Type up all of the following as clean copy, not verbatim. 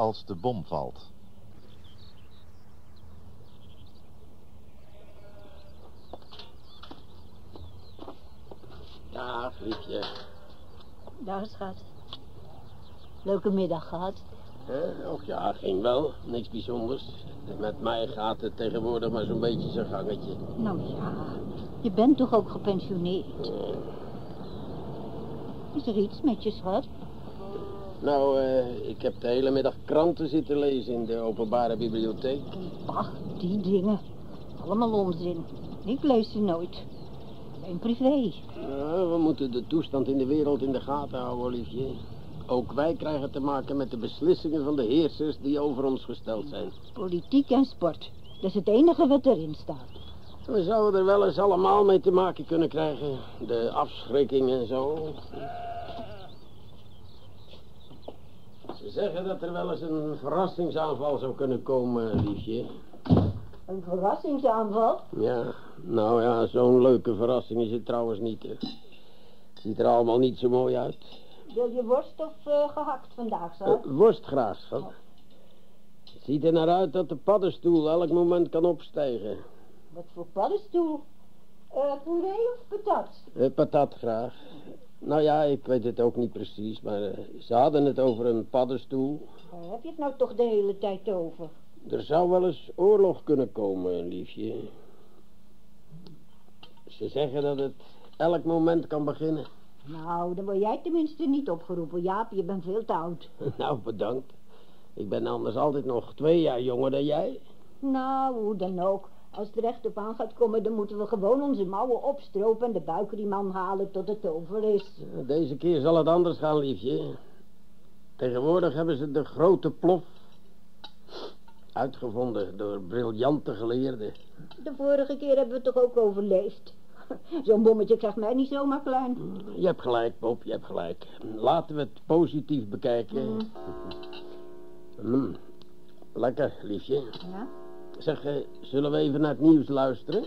als de bom valt. Dag, liefje. Dag, schat. Leuke middag gehad. Och ja, ging wel. Niks bijzonders. Met mij gaat het tegenwoordig maar zo'n beetje zijn gangetje. Nou ja, je bent toch ook gepensioneerd? Is er iets met je, schat? Nou, ik heb de hele middag kranten zitten lezen in de openbare bibliotheek. Bah, die dingen. Allemaal onzin. Ik lees ze nooit. Alleen privé. Ja, we moeten de toestand in de wereld in de gaten houden, liefje. Ook wij krijgen te maken met de beslissingen van de heersers die over ons gesteld zijn. Politiek en sport. Dat is het enige wat erin staat. We zouden er wel eens allemaal mee te maken kunnen krijgen. De afschrikking en zo. Ze zeggen dat er wel eens een verrassingsaanval zou kunnen komen, liefje. Een verrassingsaanval? Ja, nou ja, zo'n leuke verrassing is het trouwens niet. Het ziet er allemaal niet zo mooi uit. Wil je worst of gehakt vandaag, schat? Worst graag, schat. Het ziet er naar uit dat de paddenstoel elk moment kan opstijgen. Wat voor paddenstoel? Puree of patat? Patat graag. Nou ja, ik weet het ook niet precies, maar ze hadden het over een paddenstoel. Waar heb je het nou toch de hele tijd over? Er zou wel eens oorlog kunnen komen, liefje. Ze zeggen dat het elk moment kan beginnen. Nou, dan word jij tenminste niet opgeroepen, Jaap. Je bent veel te oud. Nou, bedankt. Ik ben anders altijd nog 2 jaar jonger dan jij. Nou, hoe dan ook. Als het er echt op aan gaat komen, dan moeten we gewoon onze mouwen opstropen en de buikriem halen tot het over is. Deze keer zal het anders gaan, liefje. Tegenwoordig hebben ze de grote plof uitgevonden door briljante geleerden. De vorige keer hebben we het toch ook overleefd. Zo'n bommetje krijgt mij niet zomaar klein. Je hebt gelijk, Bob, je hebt gelijk. Laten we het positief bekijken. Lekker, liefje. Ja? Zeg, zullen we even naar het nieuws luisteren?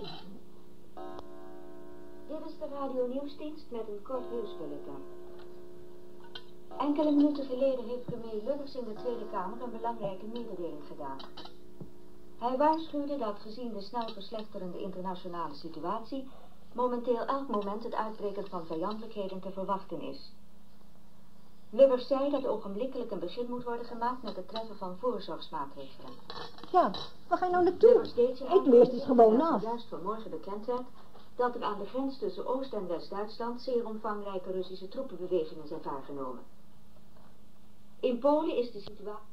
Dit is de radio nieuwsdienst met een kort nieuwsbulletin. Enkele minuten geleden heeft premier Lubbers in de Tweede Kamer een belangrijke mededeling gedaan. Hij waarschuwde dat gezien de snel verslechterende internationale situatie momenteel elk moment het uitbreken van vijandelijkheden te verwachten is. Lubbers zei dat ogenblikkelijk een begin moet worden gemaakt met het treffen van voorzorgsmaatregelen. Ja, waar ga je nou naartoe? Lubbers deed zijn Ik leer het gewoon af. juist vanmorgen bekend werd dat er aan de grens tussen Oost- en West-Duitsland zeer omvangrijke Russische troepenbewegingen zijn waargenomen. In Polen is de situatie...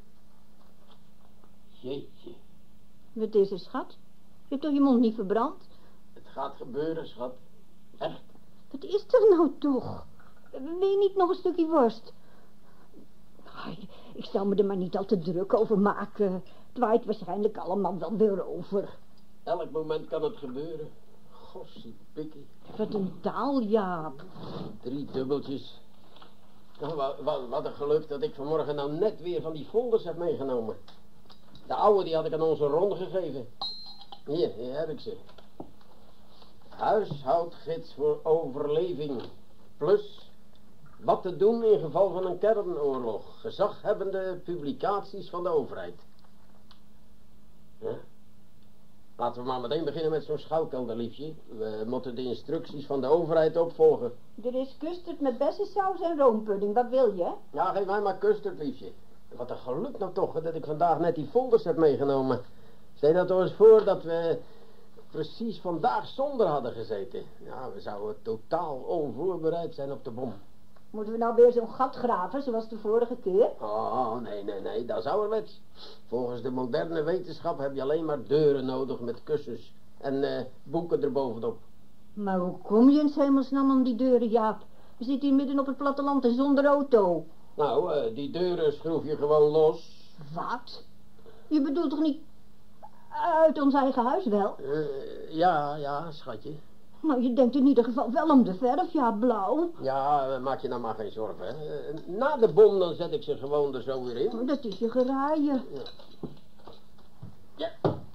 Jeetje, Wat is er, schat? Je hebt toch je mond niet verbrand? het gaat gebeuren, schat. Echt. Wat is er nou toch? Wil je niet nog een stukje worst? Ai, ik zou me er maar niet al te druk over maken. Het waait waarschijnlijk allemaal wel weer over. Elk moment kan het gebeuren. Gossiepikkie. Wat een taal, Jaap. 3 dubbeltjes. Nou, wat een geluk dat ik vanmorgen nou net weer van die folders heb meegenomen. De oude die had ik aan onze Ron gegeven. Hier heb ik ze. Huishoudgids voor overleving. Plus, wat te doen in geval van een kernoorlog. Gezaghebbende publicaties van de overheid. Ja. Laten we maar meteen beginnen met zo'n schouwkelderliefje. We moeten de instructies van de overheid opvolgen. Er is custard met bessensaus en roompudding. Wat wil je? Ja, geef mij maar custard, liefje. Wat een geluk nou toch, dat ik vandaag net die folders heb meegenomen. Stel dat ons voor dat we precies vandaag zonder hadden gezeten. Ja, we zouden totaal onvoorbereid zijn op de bom. Moeten we nou weer zo'n gat graven, zoals de vorige keer? Oh, nee, dat is ouderwets. Volgens de moderne wetenschap heb je alleen maar deuren nodig met kussens en boeken erbovenop. Maar hoe kom je in 's hemelsnaam om die deuren, Jaap? We zitten hier midden op het platteland en zonder auto. Nou, die deuren schroef je gewoon los. Wat? Je bedoelt toch niet uit ons eigen huis wel? Ja, schatje. Nou, je denkt in ieder geval wel om de verf, ja, blauw. Ja, maak je nou maar geen zorgen. Hè. Na de bom dan zet ik ze gewoon er zo weer in. Dat is je geraaien. Ja.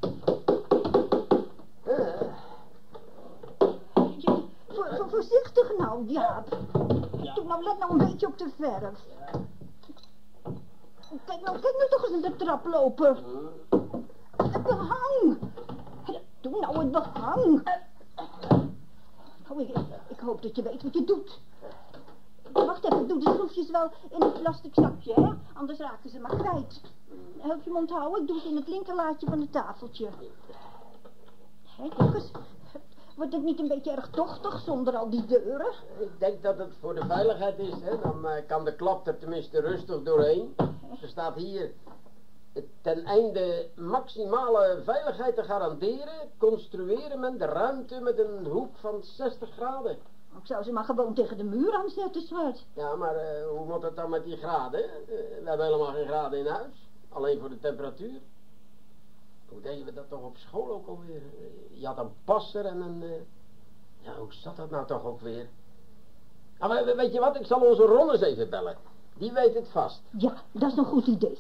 Voorzichtig nou, Jaap. Ja. Doe nou, let nou een beetje op de verf. kijk nou toch eens in de traploper. Het behang. Ja, doe nou het behang. Oh, ik hoop dat je weet wat je doet. Wacht even, ik doe de schroefjes wel in een plastic zakje, hè? Anders raken ze maar kwijt. Help je me onthouden, ik doe het in het linkerlaadje van het tafeltje. Hé, kijk eens. Wordt het niet een beetje erg tochtig zonder al die deuren? Ik denk dat het voor de veiligheid is, hè. Dan kan de klap er tenminste rustig doorheen. Er staat hier, ten einde maximale veiligheid te garanderen, construeren men de ruimte met een hoek van 60 graden. Ik zou ze maar gewoon tegen de muur aanzetten, schat. Ja, maar hoe moet het dan met die graden? We hebben helemaal geen graden in huis. Alleen voor de temperatuur. Hoe deden we dat toch op school ook alweer? Je had een passer en een... Ja, hoe zat dat nou toch ook weer? Ah, weet je wat? Ik zal onze Ron eens even bellen. Die weet het vast. Ja, dat is een goed idee.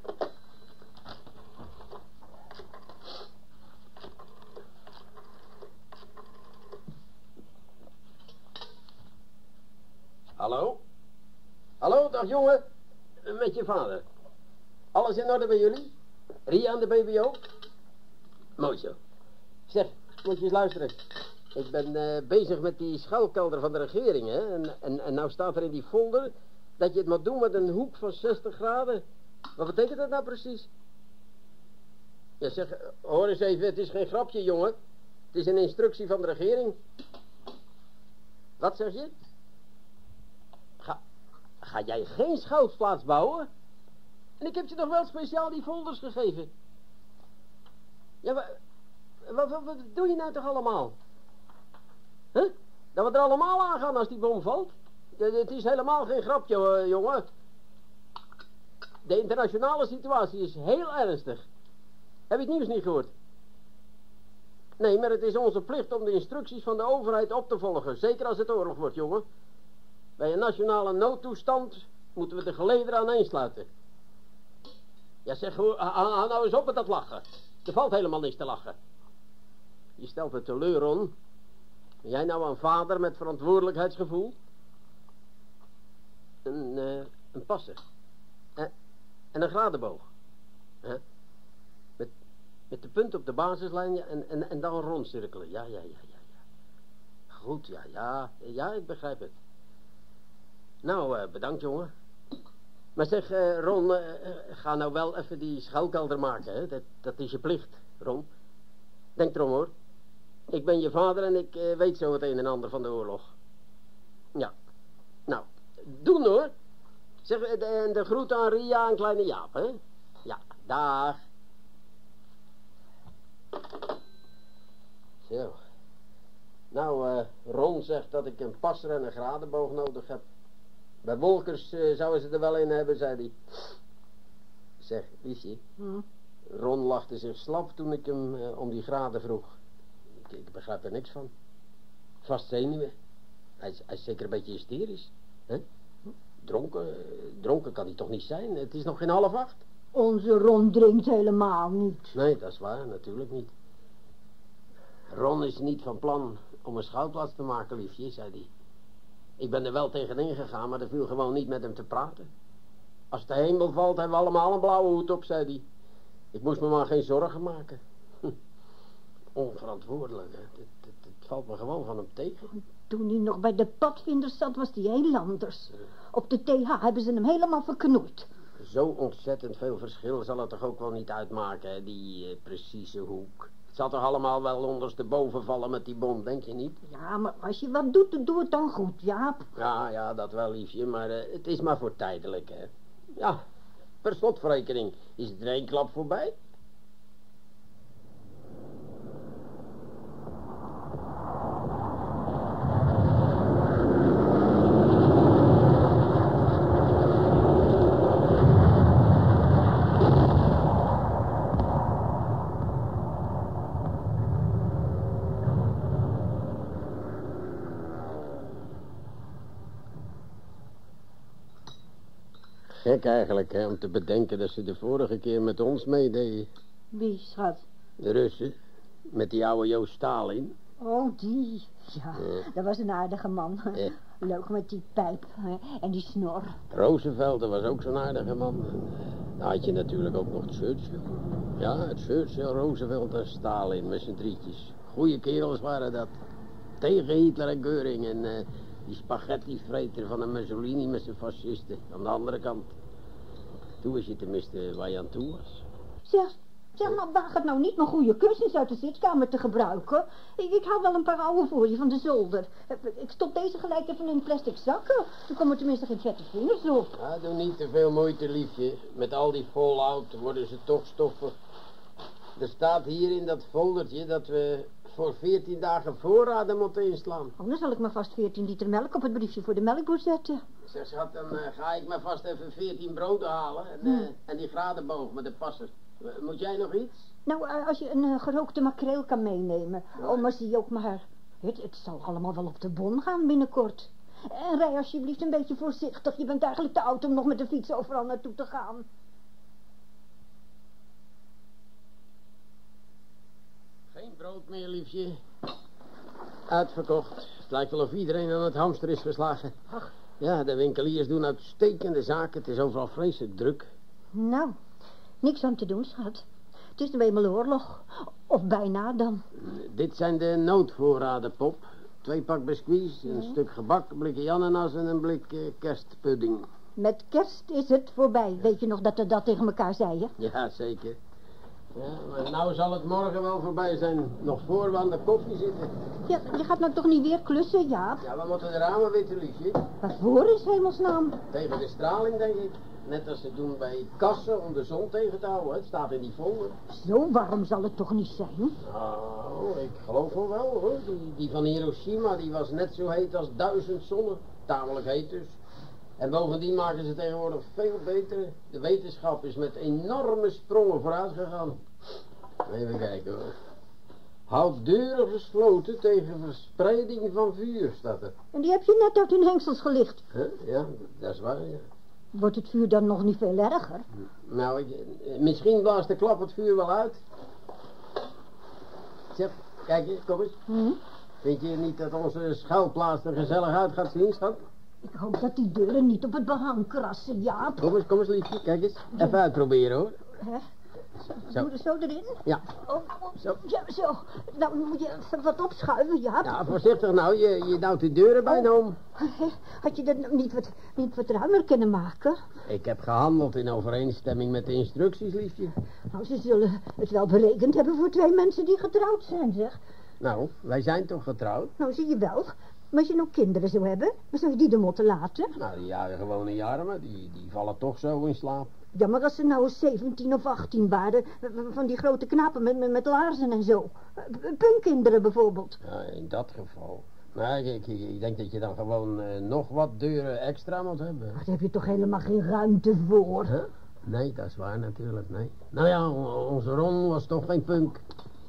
Hallo? Hallo, dag jongen. Met je vader. Alles in orde bij jullie? Ria en de baby ook? Mooi zo. Zeg, moet je eens luisteren. Ik ben bezig met die schuilkelder van de regering, hè. En nou staat er in die folder dat je het moet doen met een hoek van 60 graden. Wat betekent dat nou precies? Ja, zeg, hoor eens even, het is geen grapje, jongen. Het is een instructie van de regering. Wat zeg je? Ga jij geen schuilplaats bouwen? En ik heb je toch wel speciaal die folders gegeven? Ja, wat doe je nou toch allemaal? Huh? Dat we er allemaal aan gaan als die bom valt? Het is helemaal geen grapje, jongen. De internationale situatie is heel ernstig. Heb je het nieuws niet gehoord? Nee, maar het is onze plicht om de instructies van de overheid op te volgen. Zeker als het oorlog wordt, jongen. Bij een nationale noodtoestand moeten we de gelederen aaneensluiten. Ja, zeg, hou nou eens op met dat lachen. Er valt helemaal niks te lachen. Je stelt het teleur, Ron. Ben jij nou een vader met verantwoordelijkheidsgevoel? Een passer. En een gradenboog. Met de punt op de basislijn en dan rondcirkelen. Ja. Goed, ja, ik begrijp het. Nou, bedankt, jongen. Maar zeg, Ron, ga nou wel even die schuilkelder maken, hè. Dat is je plicht, Ron. Denk erom, hoor. Ik ben je vader en ik weet zo het een en ander van de oorlog. Ja. Nou, doen, hoor. Zeg, de groet aan Ria en kleine Jaap, hè. Ja, dag. Zo. Nou, Ron zegt dat ik een passer en een gradenboog nodig heb. Bij Wolkers zouden ze er wel een hebben, zei hij. Zeg, liefje. Ron lachte zich slap toen ik hem om die graden vroeg. Ik begrijp er niks van. Vast zenuwen. Hij is zeker een beetje hysterisch. Hè? Dronken kan hij toch niet zijn? Het is nog geen 7:30. Onze Ron drinkt helemaal niet. Nee, dat is waar, natuurlijk niet. Ron is niet van plan om een schuilplaats te maken, liefje, zei hij. Ik ben er wel tegenin gegaan, maar er viel gewoon niet met hem te praten. Als de hemel valt, hebben we allemaal een blauwe hoed op, zei hij. Ik moest me maar geen zorgen maken. Onverantwoordelijk, hè. Het valt me gewoon van hem tegen. Toen hij nog bij de padvinders zat, was hij heel anders. Op de TH hebben ze hem helemaal verknoeid. Zo ontzettend veel verschil zal het toch ook wel niet uitmaken, hè, die precieze hoek. Het zal toch allemaal wel ondersteboven vallen met die bom, denk je niet? Ja, maar als je wat doet, dan doe het dan goed, Jaap. Ja, dat wel, liefje, maar het is maar voor tijdelijk, hè. Ja, per slotverrekening is het er 1 klap voorbij. Gek eigenlijk, hè, om te bedenken dat ze de vorige keer met ons meededen. Wie, schat? De Russen, met die oude Joost Stalin. Oh, die. Ja, dat was een aardige man. Leuk met die pijp en die snor. Roosevelt, dat was ook zo'n aardige man. Dan had je natuurlijk ook nog Churchill. Ja, Churchill, Roosevelt en Stalin met z'n drietjes. Goeie kerels waren dat. Tegen Hitler en Göring en die spaghettivreter van een Mussolini met zijn fascisten. Aan de andere kant. Toen wist je tenminste waar je aan toe was. Zeg maar, waag het nou niet mijn goede kussens uit de zitkamer te gebruiken. Ik haal wel een paar oude voor je van de zolder. Ik stop deze gelijk even in plastic zakken. Dan komen tenminste geen vette vingers op. Ja, doe niet te veel moeite, liefje. Met al die fallout worden ze toch stoffig. Er staat hier in dat foldertje dat we voor 14 dagen voorraden moeten inslaan. Oh, dan zal ik maar vast 14 liter melk op het briefje voor de melkboer zetten. Zeg schat, dan ga ik maar vast even 14 broden halen en die gradenboog met de passer. Moet jij nog iets? Nou, als je een gerookte makreel kan meenemen. Ja. Oh, maar zie je ook maar. Het zal allemaal wel op de bon gaan binnenkort. En rij alsjeblieft een beetje voorzichtig. Je bent eigenlijk te oud om nog met de fiets overal naartoe te gaan. Geen brood meer, liefje. Uitverkocht. Het lijkt wel of iedereen aan het hamster is geslagen. Ach. Ja, de winkeliers doen uitstekende zaken. Het is overal vreselijk druk. Nou, niks aan te doen, schat. Het is nu eenmaal oorlog. Of bijna dan. Dit zijn de noodvoorraden, Pop. 2 pak biscuits, een stuk gebak, een blikje ananas en een blik kerstpudding. Met kerst is het voorbij. Weet je nog dat we dat tegen elkaar zeiden? Ja, zeker. Ja, maar nou zal het morgen wel voorbij zijn. Nog voor we aan de koffie zitten. Ja, je gaat nou toch niet weer klussen, Jaap? Ja, we moeten de ramen witten, liefje. Waarvoor is hemelsnaam? Tegen de straling, denk ik. Net als ze doen bij kassen om de zon tegen te houden. Het staat in die folder. Zo warm zal het toch niet zijn? Nou, ik geloof wel hoor. Die van Hiroshima, die was net zo heet als 1000 zonnen. Tamelijk heet dus. En bovendien maken ze tegenwoordig veel beter. De wetenschap is met enorme sprongen vooruit gegaan. Even kijken hoor. Houd deuren gesloten tegen verspreiding van vuur, staat er. En die heb je net uit hun hengsels gelicht. Ja, dat is waar, ja. Wordt het vuur dan nog niet veel erger? Nou, misschien blaast de klap het vuur wel uit. Zeg, kijk eens, kom eens. Vind je niet dat onze schuilplaats er gezellig uit gaat zien, schat? Ik hoop dat die deuren niet op het behang krassen, Jaap. Kom eens liefje, kijk eens. Even uitproberen hoor. Hè? Zo. Doe er zo erin? Ja. Oh, zo. Ja, zo. Nou moet je even wat opschuiven, Jaap. Ja, voorzichtig nou. Je duwt de deuren bijna om. Had je dat nou niet wat ruimer kunnen maken? Ik heb gehandeld in overeenstemming met de instructies, liefje. Nou, ze zullen het wel berekend hebben voor 2 mensen die getrouwd zijn, zeg. Nou, wij zijn toch getrouwd? Nou, zie je wel. Maar als je nou kinderen zou hebben, dan zou je die er moeten laten. Nou, die jagen gewoon in je armen. Die vallen toch zo in slaap. Ja, maar als ze nou 17 of 18 waren, van die grote knapen met laarzen en zo. Punkkinderen bijvoorbeeld. Ja, in dat geval. Nou, ik denk dat je dan gewoon nog wat deuren extra moet hebben. Daar heb je toch helemaal geen ruimte voor? Huh? Nee, dat is waar natuurlijk, nee. Nou ja, onze Ron was toch geen punk.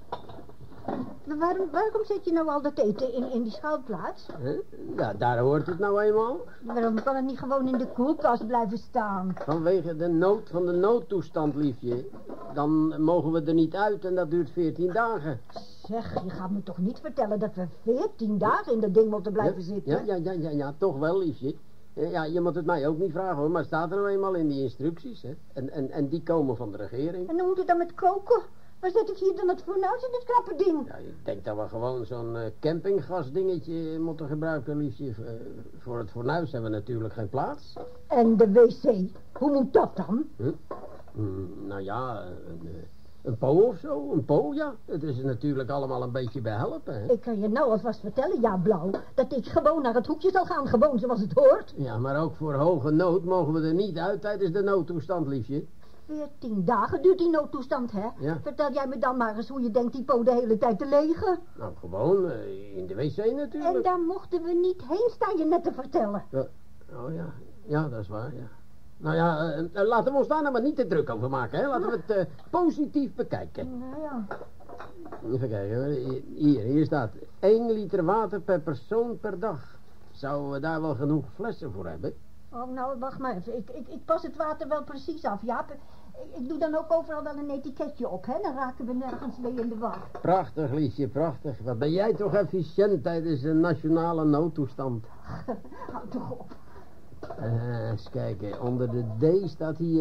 Waarom zet je nou al dat eten in die schuilplaats? Ja, daar hoort het nou eenmaal. Waarom kan het niet gewoon in de koelkast blijven staan? Vanwege de nood van de noodtoestand, liefje. Dan mogen we er niet uit en dat duurt 14 dagen. Zeg, je gaat me toch niet vertellen dat we 14 dagen in dat ding moeten blijven zitten? Ja, toch wel, liefje. Ja, je moet het mij ook niet vragen hoor, maar het staat er nou eenmaal in die instructies, hè. En die komen van de regering. En hoe moet het dan met koken? Waar zet ik hier dan het fornuis in dit knappe ding? Ja, ik denk dat we gewoon zo'n campinggasdingetje moeten gebruiken, liefje. Voor het fornuis hebben we natuurlijk geen plaats. En de wc, hoe moet dat dan? Nou ja, een po of zo, een po, ja. Het is natuurlijk allemaal een beetje behelpen, hè. Ik kan je nou alvast vertellen, ja, Blauw, dat ik gewoon naar het hoekje zal gaan, gewoon zoals het hoort. Ja, maar ook voor hoge nood mogen we er niet uit tijdens de noodtoestand, liefje. 14 dagen duurt die noodtoestand, hè? Ja. Vertel jij me dan maar eens hoe je denkt die po de hele tijd te legen. Nou, gewoon in de wc natuurlijk. En daar mochten we niet heen, sta je net te vertellen. Oh ja, ja, dat is waar, ja. Nou ja, laten we ons daar nou maar niet te druk over maken, hè. Laten we het positief bekijken. Nou ja. Even kijken, hoor. Hier staat 1 liter water per persoon per dag. Zouden we daar wel genoeg flessen voor hebben? Oh, nou, wacht maar even. Ik pas het water wel precies af, Jaap. Ik doe dan ook overal wel een etiketje op, hè. Dan raken we nergens mee in de war. Prachtig, Liesje, prachtig. Wat ben jij toch efficiënt tijdens een nationale noodtoestand. Houd toch op. Eens kijken. Onder de D staat hier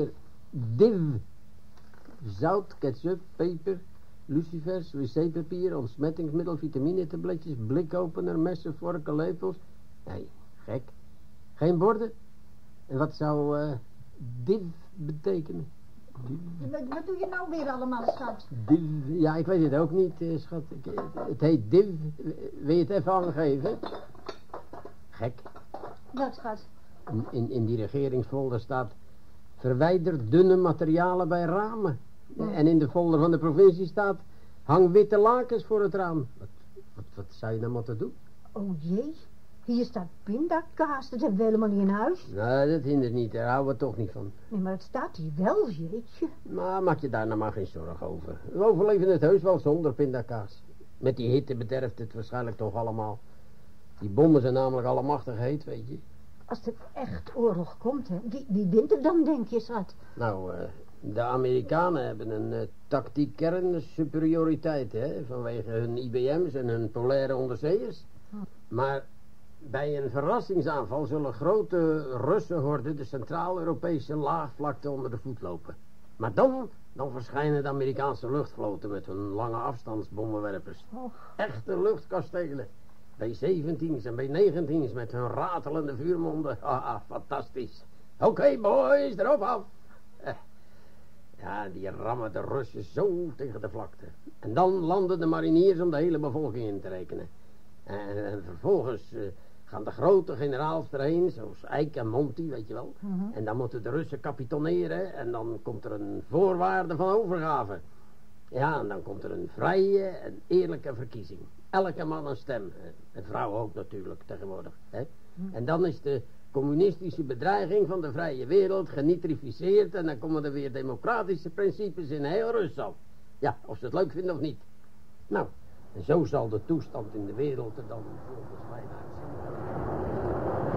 Div. Zout, ketchup, peper, lucifers, wc-papier, ontsmettingsmiddel, vitaminetabletjes, blikopener, messen, vorken, lepels. Nee, gek. Geen borden? En wat zou div betekenen? Wat doe je nou weer allemaal, schat? Div, ja, ik weet het ook niet, schat. Het heet div. Wil je het even aangeven? Gek. Wat, schat? In die regeringsfolder staat... verwijder dunne materialen bij ramen. En in de folder van de provincie staat... hang witte lakens voor het raam. Wat zou je nou moeten doen? Oh jee, hier staat pindakaas. Dat hebben we helemaal niet in huis. Nee, dat hindert niet. Daar houden we toch niet van. Nee, maar het staat hier wel, jeetje. Maar maak je daar nou maar geen zorgen over. We overleven het heus wel zonder pindakaas. Met die hitte bederft het waarschijnlijk toch allemaal. Die bommen zijn namelijk allemachtig heet, weet je. Als er echt oorlog komt, hè, wie wint er dan, denk je, schat? Nou, de Amerikanen hebben een tactiek kernsuperioriteit, hè, vanwege hun IBM's en hun polaire onderzeeërs. Maar bij een verrassingsaanval zullen grote Russenhorden de Centraal-Europese laagvlakte onder de voet lopen. Maar dan verschijnen de Amerikaanse luchtvloten met hun lange afstandsbommenwerpers. Echte luchtkastelen. B-17's en B-19's met hun ratelende vuurmonden. Fantastisch. Oké, boys, erop af. Ja, die rammen de Russen zo tegen de vlakte. En dan landen de mariniers om de hele bevolking in te rekenen. En vervolgens gaan de grote generaals erheen, zoals Eik en Monty, weet je wel. En dan moeten de Russen kapitoneren en dan komt er een voorwaarde van overgave. Ja, en dan komt er een vrije en eerlijke verkiezing. Elke man een stem. En vrouwen ook natuurlijk tegenwoordig. Hè? En dan is de communistische bedreiging van de vrije wereld genitrificeerd. En dan komen er weer democratische principes in heel Rusland. Ja, of ze het leuk vinden of niet. Nou, en zo zal de toestand in de wereld er dan volgens mij uitzien.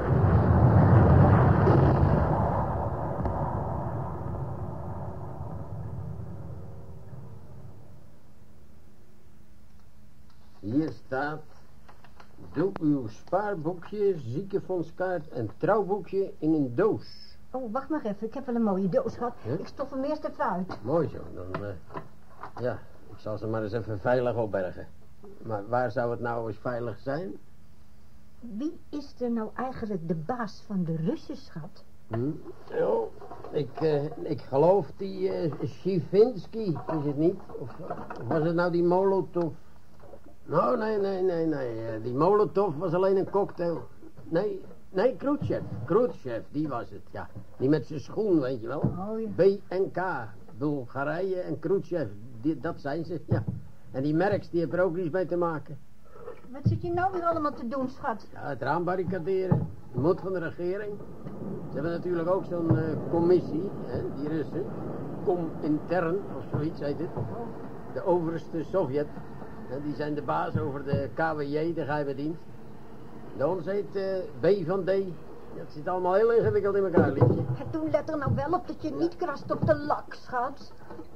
Hier staat... doe uw spaarboekje, ziekenfondskaart en trouwboekje in een doos. Oh, wacht maar even. Ik heb wel een mooie doos gehad. Huh? Ik stof hem eerst even uit. Mooi zo. Dan, ja, ik zal ze maar eens even veilig opbergen. Maar waar zou het nou eens veilig zijn? Wie is er nou eigenlijk de baas van de Russen, schat? Oh, ik geloof die Schivinsky, is het niet? Of was het nou die Molotov? Nou, nee. Die Molotov was alleen een cocktail. Nee, Khrushchev, die was het, ja. Die met zijn schoen, weet je wel. Oh, ja. BNK, Bulgarije en Khrushchev, dat zijn ze, ja. En die Merks, die heeft er ook iets mee te maken. Wat zit je nou weer allemaal te doen, schat? Ja, het raam barricaderen. De moed van de regering. Ze hebben natuurlijk ook zo'n commissie, hè, die Russen. Comintern, of zoiets heet het. De overste Sovjet. Die zijn de baas over de KWJ, de geheime dienst. De ons heet B van D. Dat zit allemaal heel ingewikkeld in elkaar, liefje. Doe let er nou wel op dat je niet krast op de lak, schat.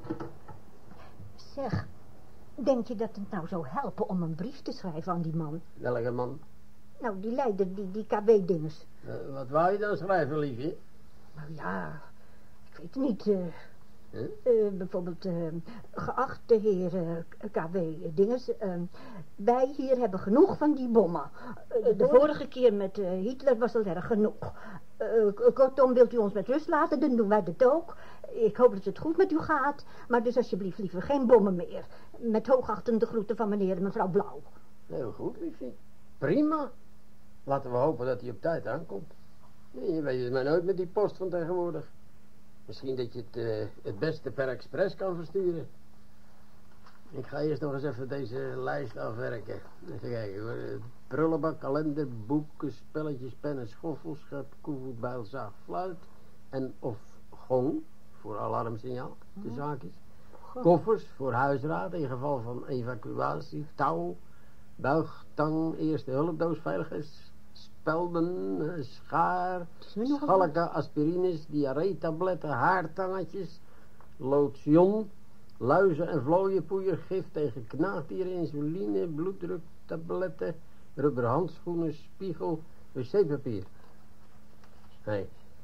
Zeg, denk je dat het nou zou helpen om een brief te schrijven aan die man? Welke man? Nou, die leider, die KB-dingers. Wat wou je dan schrijven, liefje? Nou ja, ik weet het niet. Bijvoorbeeld, geachte heer KB-dingers, wij hier hebben genoeg van die bommen. De vorige keer met Hitler was al erg genoeg. Kortom, wilt u ons met rust laten, dan doen wij dat ook. Ik hoop dat het goed met u gaat, maar dus alsjeblieft liever geen bommen meer. Met hoogachtende groeten van meneer en mevrouw Blauw. Heel goed, liefje. Prima. Laten we hopen dat hij op tijd aankomt. Nee, je weet het maar nooit met die post van tegenwoordig. Misschien dat je het beste per expres kan versturen. Ik ga eerst nog eens even deze lijst afwerken. Even kijken hoor. Prullenbak, kalender, boeken, spelletjes, pennen, schoffel, schep, koevoet, bijl, zaag, fluit. En of gong, voor alarmsignaal, de zaakjes. Koffers voor huisraad in geval van evacuatie. Touw, buigtang, eerste hulpdoos, veiligheidsspelden, schaar, schalken, aspirines, diarree-tabletten, haartangetjes, lotion, luizen- en vlooienpoeier, gif tegen knaagdieren, insuline, bloeddruktabletten, rubberhandschoenen, spiegel, wc-papier. Nee,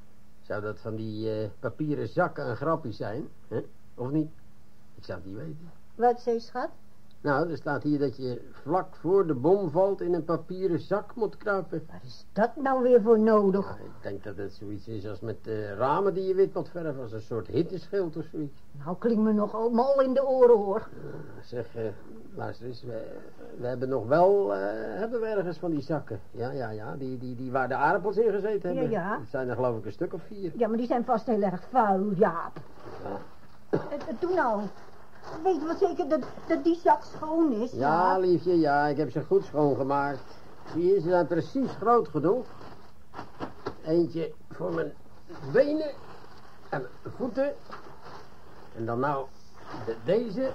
Zou dat van die papieren zakken een grapje zijn? Hè? Of niet? Ik zou het niet weten. Wat zei je, schat? Nou, er staat hier dat je vlak voor de bom valt in een papieren zak moet kruipen. Wat is dat nou weer voor nodig? Ja, ik denk dat het zoiets is als met ramen die je wit moet verven. Als een soort hitteschild of zoiets. Nou, klinkt me nog allemaal in de oren, hoor. Zeg, luister eens. We hebben nog wel, hebben we ergens van die zakken. Ja, die waar de aardappels in gezeten hebben. Ja. Het zijn er geloof ik een stuk of 4. Ja, maar die zijn vast heel erg vuil, Jaap. Ja. Doe nou. Weet je wel zeker dat die zak schoon is? Ja, liefje, ja. Ik heb ze goed schoongemaakt. Zie je, ze zijn precies groot genoeg. Eentje voor mijn benen en mijn voeten. En dan nou deze.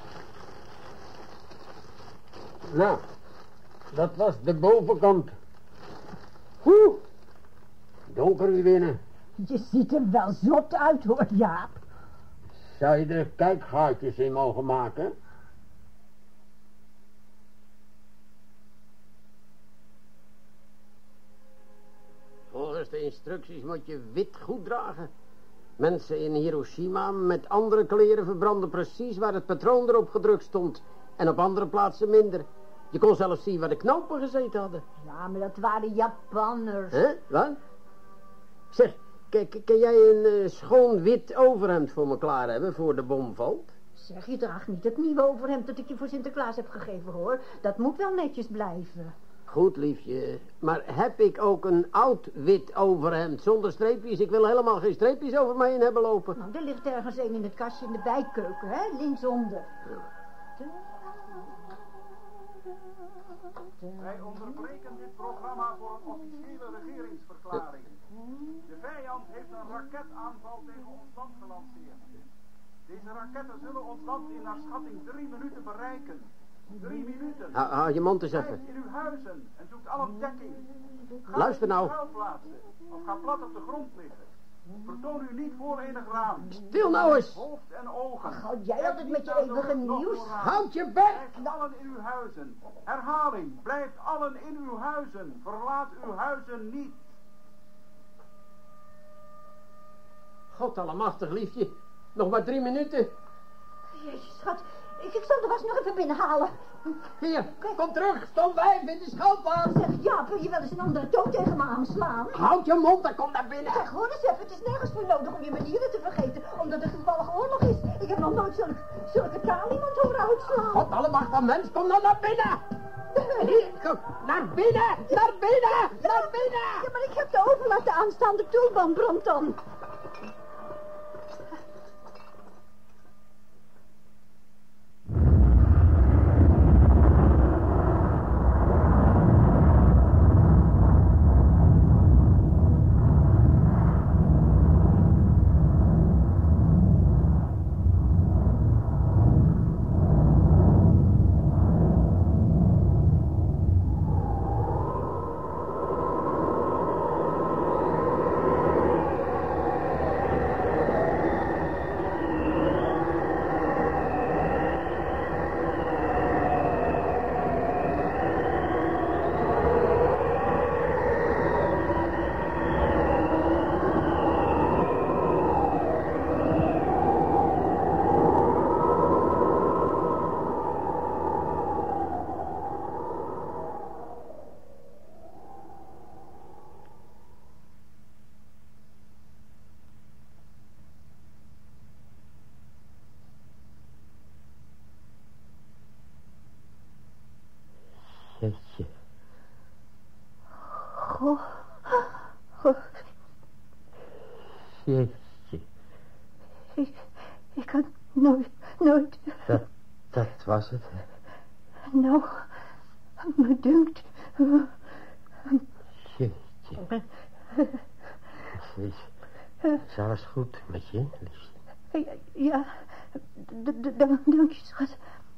Nou, dat was de bovenkant. Donker hier binnen. Je ziet er wel zot uit, hoor, Jaap. Zou je er kijkgaatjes in mogen maken? Volgens de instructies moet je wit goed dragen. Mensen in Hiroshima met andere kleren verbranden precies waar het patroon erop gedrukt stond. En op andere plaatsen minder. Je kon zelfs zien waar de knopen gezeten hadden. Ja, maar dat waren Japanners. Hè? Wat? Zeg, kan jij een schoon wit overhemd voor me klaar hebben voor de bom valt? Zeg, je draagt niet het nieuwe overhemd dat ik je voor Sinterklaas heb gegeven, hoor. Dat moet wel netjes blijven. Goed, liefje. Maar heb ik ook een oud wit overhemd zonder streepjes? Ik wil helemaal geen streepjes over mij heen hebben lopen. Nou, er ligt ergens een in het kastje in de bijkeuken, hè? Linksonder. Wij onderbreken dit programma voor een officiële regeringsverklaring. De vijand heeft een raketaanval tegen ons land gelanceerd. Deze raketten zullen ons land in naar schatting 3 minuten bereiken. 3 minuten. Hou je mond eens even. Blijf in uw huizen en zoekt alle dekking. Ga Luister nou. in schuilplaatsen of ga plat op de grond liggen. Vertoon u niet voor enig raam. Stil nou eens. Hoofd en ogen. Houd jij altijd met je eeuwige nieuws? Houd je bek. Blijft allen in uw huizen. Herhaling, blijft allen in uw huizen. Verlaat uw huizen niet. God allemachtig, liefje. Nog maar 3 minuten. Jezus, schat. Ik zal de was nog even binnenhalen. Hier, kom terug. Stond 5 in de schuilplaats. Zeg, Jaap, wil je wel eens een andere toon tegen me aanslaan? Houd je mond en kom naar binnen. Zeg, hoor eens even, het is nergens voor nodig om je manieren te vergeten, omdat er toevallig oorlog is. Ik heb nog nooit zulke taal iemand horen uitslaan. God allemachtig mens, kom nou naar binnen. Hier, kom, naar binnen. Naar binnen. Naar binnen. Ja, maar ik heb de oven laten aanstaan, de tulband brandt dan. Jeetje. Jeetje. Ik kan nooit. Dat was het. Nou, me dunkt. Jeetje. Is alles goed met je, liefje? Ja, dank je, schat.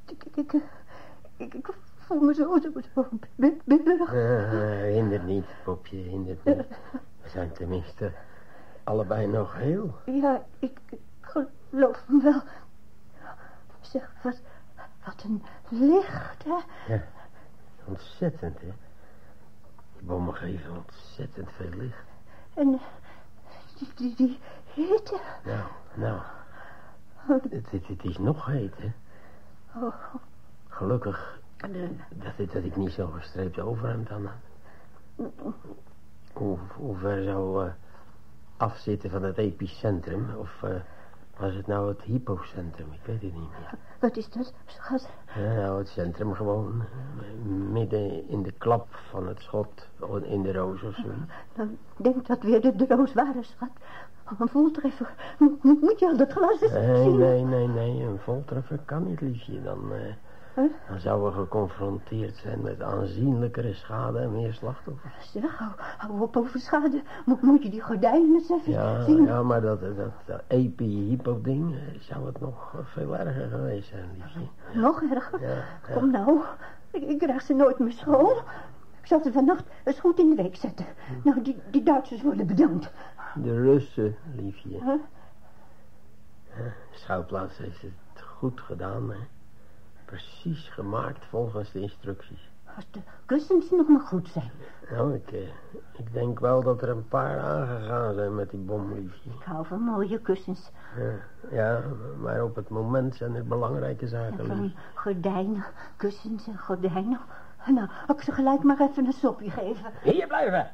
Ik voel me zo bidderig. Hindert niet, popje, hindert niet. We zijn tenminste allebei nog heel. Ja, ik geloof hem wel. Zeg, wat een licht, hè? Ja, ontzettend, hè? Die bommen geven ontzettend veel licht. En Die hitte. Nou. Het is nog heet, hè? Oh. Gelukkig dat ik niet zo'n gestreept overhemd aan had. Hoe ver zou afzitten van het epicentrum? Of was het nou het hypocentrum? Ik weet het niet meer. Wat is dat, schat? Ja, nou, het centrum gewoon. Midden in de klap van het schot. In de roos of zoiets. Dan denk dat weer de roos waren, schat. Een voltreffer. Moet je al dat glas eens zien? Nee. Een voltreffer kan niet, liefje. Dan zouden we geconfronteerd zijn met aanzienlijkere schade en meer slachtoffers. Zeg, hou op over schade. Moet je die gordijnen eens even zien? Ja, maar dat epi-hypo-ding zou het nog veel erger geweest zijn, liefje. Nog erger? Ja. Kom nou, ik krijg ze nooit meer schoon. Ik zal ze vannacht eens goed in de week zetten. Nou, die Duitsers worden bedankt. De Russen, liefje. Huh? Schouwplaats heeft het goed gedaan, hè. Precies gemaakt volgens de instructies. Als de kussens nog maar goed zijn. Nou, ik denk wel dat er een paar aangegaan zijn met die bom, liefje. Ik hou van mooie kussens. Ja, maar op het moment zijn er belangrijke zaken, En van lief. gordijnen, kussens en gordijnen. Nou, ik ze gelijk maar even een sopje geven. Hier blijven!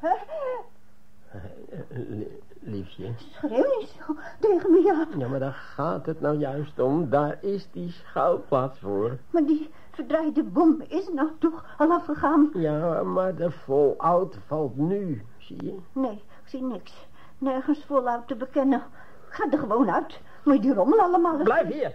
Liefje. Schreeuw niet zo tegen me, Jaap. Ja, maar daar gaat het nou juist om. Daar is die schouwplaats voor. Maar die verdraaide bom is nou toch al afgegaan? Ja, maar de voluit valt nu, zie je? Nee, ik zie niks. Nergens voluit te bekennen. Ik ga er gewoon uit. Moet je die rommel allemaal... Blijf hier!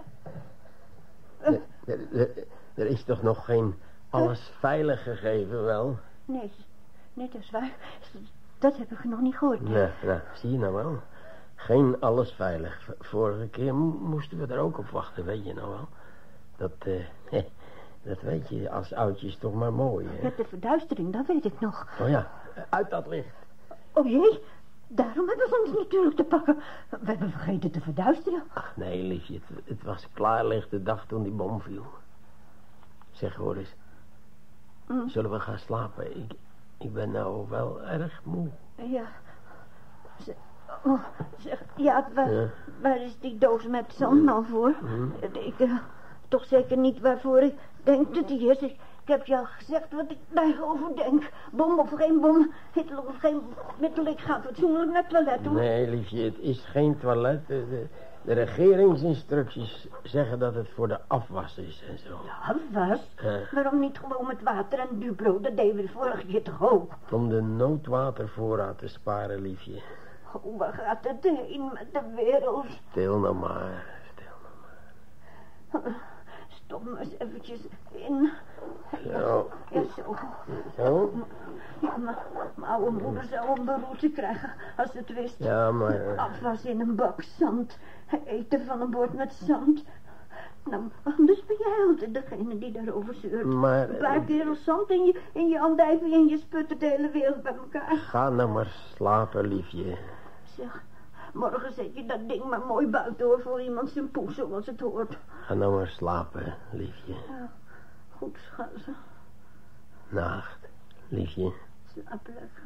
Er is toch nog geen alles veilig gegeven, wel? Nee, dat is waar. Dat heb ik nog niet gehoord. Nou, zie je nou wel. Geen alles veilig. Vorige keer moesten we er ook op wachten, weet je nou wel. Dat weet je als oudjes toch maar mooi, hè? Met de verduistering, dat weet ik nog. Oh ja, uit dat licht. Oh jee, daarom hebben we ons natuurlijk te pakken. We hebben vergeten te verduisteren. Ach nee, liefje, het was klaarlicht de dag toen die bom viel. Zeg, hoor eens. Zullen we gaan slapen? Ik ben nou wel erg moe. Ja. Zeg, ja, waar is die doos met zand nou voor? Ik toch zeker niet waarvoor ik denk dat die is. Ik heb je al gezegd wat ik daarover denk. Bom of geen bom, Hitler of geen middel, ik ga fatsoenlijk naar het toilet toe. Nee, liefje, het is geen toilet. De regeringsinstructies zeggen dat het voor de afwas is en zo. Afwas? Waarom niet gewoon met water en Dubro? Dat deden we de vorige keer toch ook? Om de noodwatervoorraad te sparen, liefje. Oh, waar gaat het heen met de wereld? Stil nou maar. Stop me eens eventjes in. Zo. Ja, zo. Zo? Ja, mijn oude moeder zou een beroerte krijgen als ze het wist. Ja, maar... Afwas in een bak zand. Eten van een bord met zand. Nou, anders ben jij altijd degene die daarover zeurt. Maar... Een paar kerels zand in je andijvie en je sputtert de hele wereld bij elkaar. Ga nou maar slapen, liefje. Zeg, morgen zet je dat ding maar mooi buiten hoor, voor iemand zijn poes zoals het hoort. Ga nou maar slapen, liefje. Ja, goed schat. Nacht, liefje. Slaap lekker.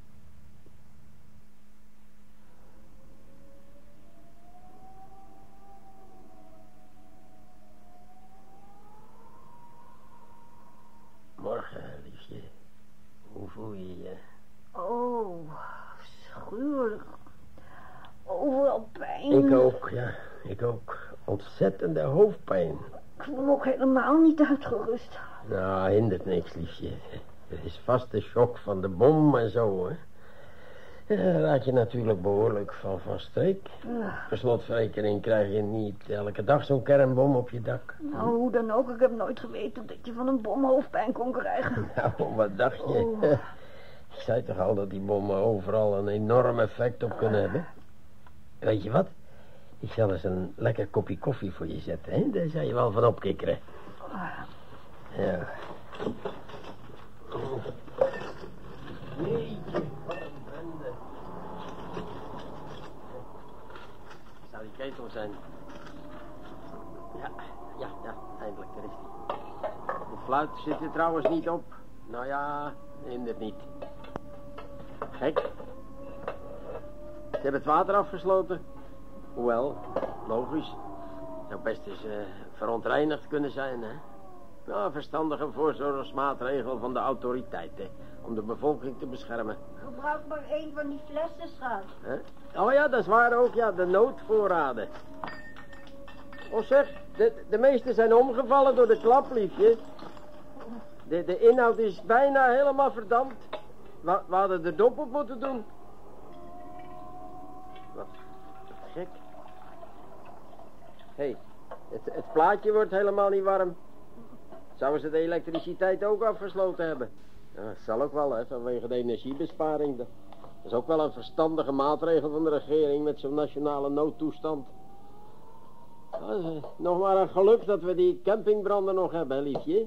Morgen, liefje. Hoe voel je je? Oh, schuwelijk. Overal pijn. Ik ook, ja. Ik ook. Ontzettende hoofdpijn. Ik voel me ook helemaal niet uitgerust. Nou, hindert niks, liefje. Het is vast de shock van de bom en zo, hè. Ja, daar raad je natuurlijk behoorlijk van streek. Per slotverrekening krijg je niet elke dag zo'n kernbom op je dak. Nou, hoe dan ook, ik heb nooit geweten dat je van een bom hoofdpijn kon krijgen. Nou, wat dacht je? Oh. Ik zei toch al dat die bommen overal een enorm effect op kunnen hebben? Weet je wat? Ik zal eens een lekker kopje koffie voor je zetten, hè? Daar zou je wel van opkikkeren. Ja. Jeetje, wat een bende. Zou die ketel zijn? Ja, eindelijk, daar is die. De fluit zit er trouwens niet op. Nou ja, hindert niet. Gek. Ze hebben het water afgesloten. Hoewel, logisch. Zou best eens verontreinigd kunnen zijn, hè? Ja, verstandige voorzorgsmaatregel van de autoriteiten. Om de bevolking te beschermen. Gebruik maar 1 van die flessen, schat. Oh ja, dat is waar ook, ja. De noodvoorraden. Oh zeg, de meeste zijn omgevallen door de klap, liefje. De inhoud is bijna helemaal verdampt. We hadden de dop op moeten doen. Wat gek. Hé, het plaatje wordt helemaal niet warm. Zouden ze de elektriciteit ook afgesloten hebben? Ja, dat zal ook wel, hè, vanwege de energiebesparing. Dat is ook wel een verstandige maatregel van de regering met zo'n nationale noodtoestand. Nog maar een geluk dat we die campingbranden nog hebben, hè, liefje.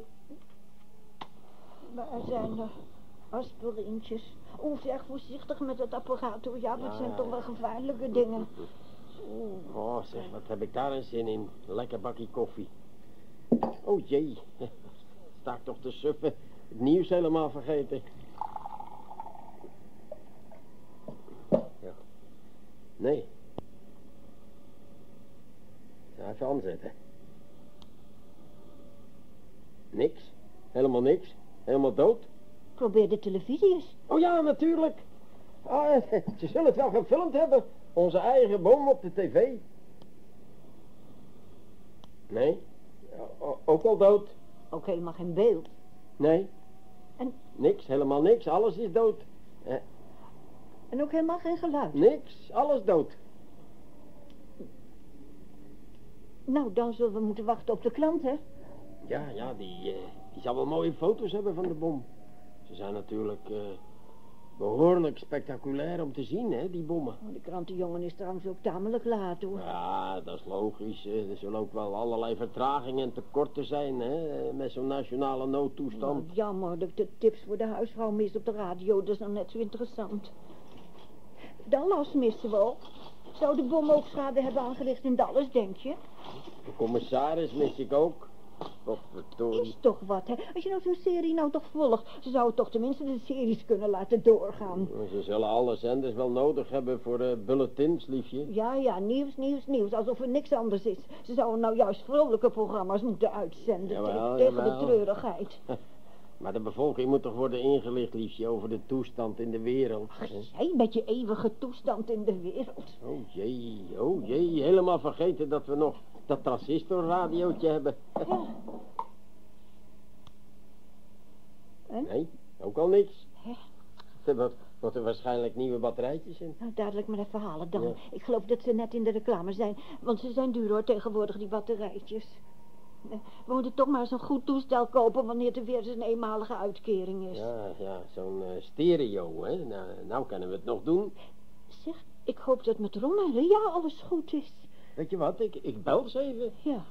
Waar zijn de aspirintjes? Zeg voorzichtig met het apparaat, hoor. Ja, dat zijn toch wel gevaarlijke dingen. Oh, zeg, wat heb ik daar een zin in. Lekker bakje koffie. Oh jee, sta ik toch te suffen. Het nieuws helemaal vergeten. Ja. Nee. Ja, even aanzetten. Niks. Helemaal niks. Helemaal dood. Probeer de televisie eens. Oh ja, natuurlijk. Ah, ze zullen het wel gefilmd hebben. Onze eigen boom op de tv. Nee. Ook al dood. Ook helemaal geen beeld. Nee. En? Niks, helemaal niks. Alles is dood. En ook helemaal geen geluid? Niks, alles dood. Nou, dan zullen we moeten wachten op de klant, hè? Ja, die zal wel mooie foto's hebben van de bom. Ze zijn natuurlijk behoorlijk spectaculair om te zien, hè, die bommen. De krantenjongen is trouwens ook tamelijk laat, hoor. Ja, dat is logisch. Er zullen ook wel allerlei vertragingen en tekorten zijn, hè, met zo'n nationale noodtoestand. Nou, jammer, de tips voor de huisvrouw mis op de radio, dat is nou net zo interessant. Dallas missen we ook. Zou de bom ook schade hebben aangericht in Dallas, denk je? De commissaris mis ik ook. Is toch wat, hè? Als je nou zo'n serie nou toch volgt, ze zouden toch tenminste de series kunnen laten doorgaan. Ze zullen alle zenders wel nodig hebben voor bulletins, liefje. Ja, nieuws, alsof er niks anders is. Ze zouden nou juist vrolijke programma's moeten uitzenden, tegen de treurigheid. Maar de bevolking moet toch worden ingelicht, liefje, over de toestand in de wereld. Ach, jij met je eeuwige toestand in de wereld. Oh jee, helemaal vergeten dat we nog dat transistorradiootje hebben. Ja. En? Nee, ook al niks. Hè? Er moeten waarschijnlijk nieuwe batterijtjes in. Nou, dadelijk maar even halen dan. Ja. Ik geloof dat ze net in de reclame zijn, want ze zijn duur, hoor, tegenwoordig, die batterijtjes. We moeten toch maar eens een goed toestel kopen wanneer er weer eens een eenmalige uitkering is. Ja, zo'n stereo, hè. Nou kunnen we het nog doen. Zeg, ik hoop dat met Ron en Ria alles goed is. Weet je wat, ik bel ze even. Ja.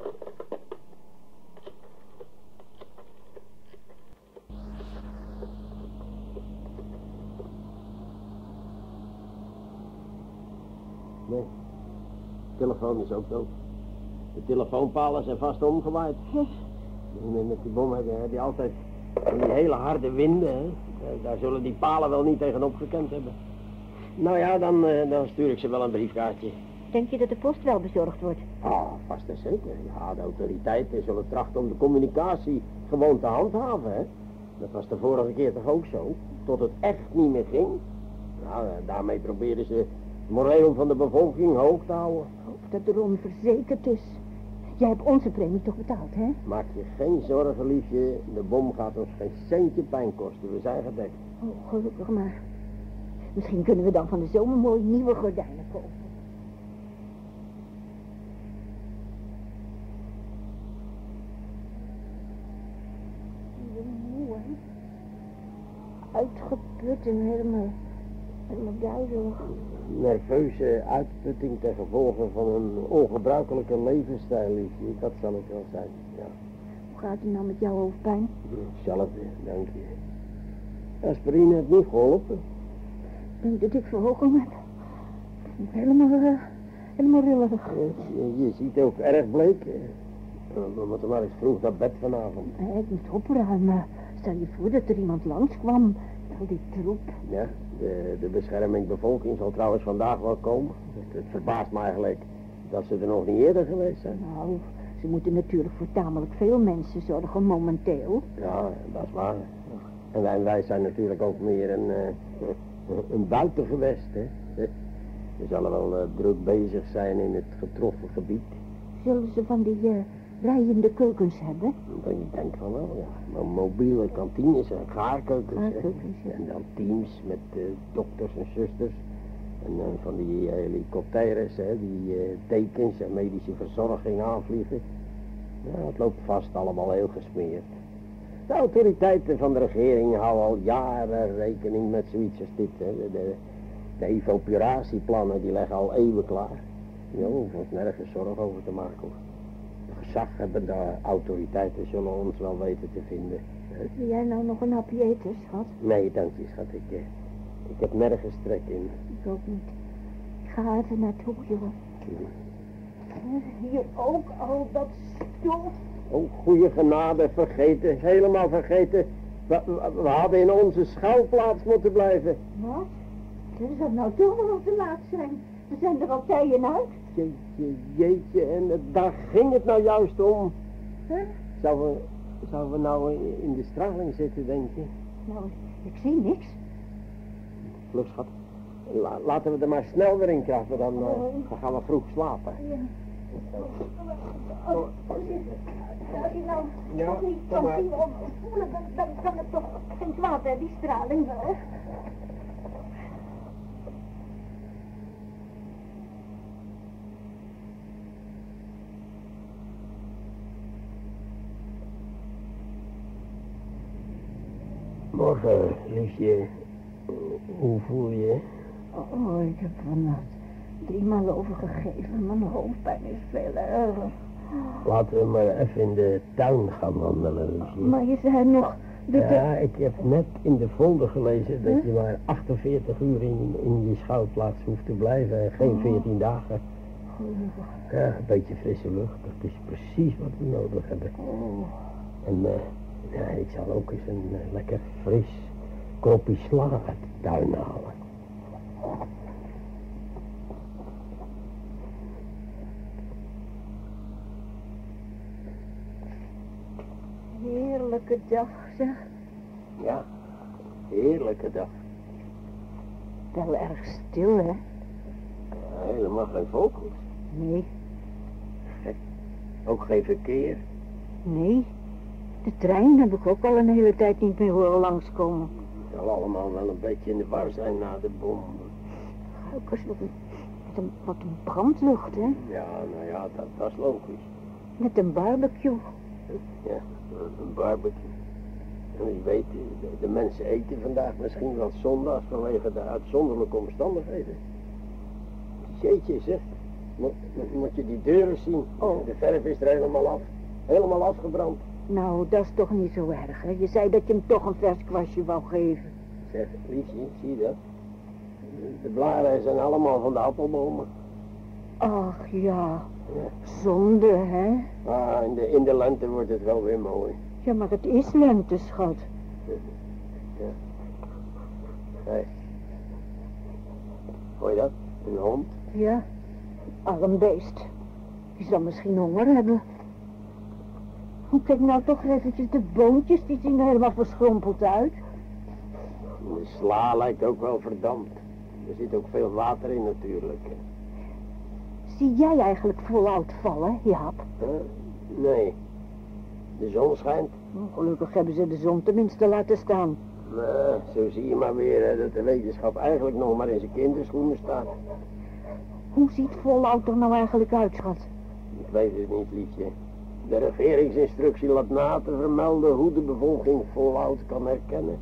Nee, de telefoon is ook dood. De telefoonpalen zijn vast omgewaaid. Met die bom heb je altijd die hele harde winden, hè. Daar zullen die palen wel niet tegenop gekend hebben. Nou ja, dan stuur ik ze wel een briefkaartje. Denk je dat de post wel bezorgd wordt? Ah, vast en zeker. Ja, de autoriteiten zullen trachten om de communicatie gewoon te handhaven, hè. Dat was de vorige keer toch ook zo? Tot het echt niet meer ging. Nou, daarmee probeerden ze het moreel van de bevolking hoog te houden. Ik hoop dat Ron verzekerd is. Jij hebt onze premie toch betaald, hè? Maak je geen zorgen, liefje. De bom gaat ons geen centje pijn kosten. We zijn gedekt. Oh, gelukkig maar. Misschien kunnen we dan van de zomer mooi nieuwe gordijnen kopen. Moe, hè? Uitgeput en helemaal duizelig. Nerveuze uitputting ten gevolge van een ongebruikelijke levensstijl, liefje. Dat zal het wel zijn, ja. Hoe gaat het nou met jouw hoofdpijn? Hetzelfde, dank je. Aspirine heeft niet geholpen. Ik denk dat ik verhoging heb. Helemaal rillerig. Je ziet ook erg bleek. We moeten maar eens vroeg naar bed vanavond. Ik moet opruimen. Stel je voor dat er iemand langskwam. Al die troep. Ja, De bescherming bevolking zal trouwens vandaag wel komen. Het verbaast me eigenlijk dat ze er nog niet eerder geweest zijn. Nou, ze moeten natuurlijk voor tamelijk veel mensen zorgen momenteel. Ja, dat is waar. En wij zijn natuurlijk ook meer een buitengewest, hè. We zullen wel druk bezig zijn in het getroffen gebied. Zullen ze van die rijdende keukens hebben? Ik denk van wel, ja. Mobiele kantines en gaarkeukens. Gaarkeukens, ja. En dan teams met dokters en zusters. En van die helikopters, hè, die tekens en medische verzorging aanvliegen. Ja, het loopt vast allemaal heel gesmeerd. De autoriteiten van de regering houden al jaren rekening met zoiets als dit. Hè. De evacuatieplannen die liggen al eeuwen klaar. Ja, we hoeven ons nergens zorgen over te maken, hoor. De gezaghebbende autoriteiten zullen ons wel weten te vinden. Wil jij nou nog een hapje eten, schat? Nee, dank je, schat. Ik heb nergens trek in. Ik ook niet. Ik ga even naartoe, jongen. Hier ook al dat stof. Oh, goeie genade, vergeten, helemaal vergeten. We hadden in onze schuilplaats moeten blijven. Wat? Dat zou nou toch wel nog te laat zijn. We zijn er al tijden uit. Jeetje, en daar ging het nou juist om. Huh? Zouden we nou in de straling zitten, denk je? Nou, ik zie niks. Vlug, schat. Laten we er maar snel weer in krachten, dan gaan we vroeg slapen. Ja. Als je nou nog niet kan zien of voelen, dan kan het toch geen kwaad, hè, die straling wel. Morgen, liefje. Hoe voel je? Oh, ik heb vannacht 3 maal overgegeven. Mijn hoofdpijn is veel erger. Laten we maar even in de tuin gaan wandelen, liefje. Maar je zei nog... Ja, ik heb net in de folder gelezen dat je maar 48 uur in je schuilplaats hoeft te blijven en geen 14 dagen. Ja, een beetje frisse lucht, dat is precies wat we nodig hebben. En ja, ik zal ook eens een lekker fris kropje sla uit de tuin halen. Heerlijke dag, zeg. Ja, heerlijke dag. Wel erg stil, hè? Ja, helemaal geen vogels. Nee. Ook geen verkeer. Nee. De trein heb ik ook al een hele tijd niet meer horen langskomen. Het zal allemaal wel een beetje in de war zijn na de bom. Ook eens wat een brandlucht, hè? Ja, nou ja, dat is logisch. Met een barbecue. Ja, een barbecue. En wie weet, de mensen eten vandaag misschien wel zondags vanwege de uitzonderlijke omstandigheden. Jeetje, zeg. Moet je die deuren zien? Oh. De verf is er helemaal af. Helemaal afgebrand. Nou, dat is toch niet zo erg, hè? Je zei dat je hem toch een vers kwastje wou geven. Zeg, liefje, zie je dat? De blaren zijn allemaal van de appelbomen. Ach, ja. Zonde, hè? Ah, in de lente wordt het wel weer mooi. Ja, maar het is lente, schat. Ja. Hé. Hoor je dat? Een hond? Ja, arm beest. Die zal misschien honger hebben. Kijk nou toch eventjes, de boontjes, die zien er helemaal verschrompeld uit. De sla lijkt ook wel verdampt. Er zit ook veel water in natuurlijk. Zie jij eigenlijk voluit vallen, Jaap? Nee. De zon schijnt. Gelukkig hebben ze de zon tenminste laten staan. Nou, zo zie je maar weer hè, dat de wetenschap eigenlijk nog maar in zijn kinderschoenen staat. Hoe ziet voluit er nou eigenlijk uit, schat? Ik weet het niet, liefje. De regeringsinstructie laat na te vermelden hoe de bevolking voluit kan herkennen.